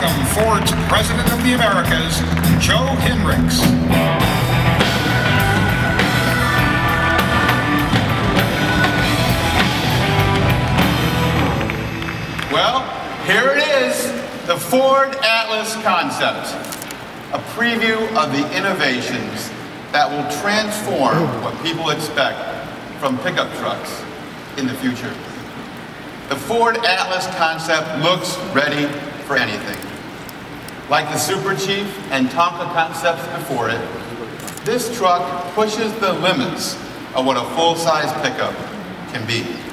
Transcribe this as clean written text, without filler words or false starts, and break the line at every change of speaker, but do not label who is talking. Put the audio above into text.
welcome Ford's President of the Americas, Joe Hinrichs.
Well, here it is, the Ford Atlas concept, a preview of the innovations that will transform what people expect from pickup trucks in the future. The Ford Atlas concept looks ready for anything. Like the Super Chief and Tonka concepts before it, this truck pushes the limits of what a full-size pickup can be.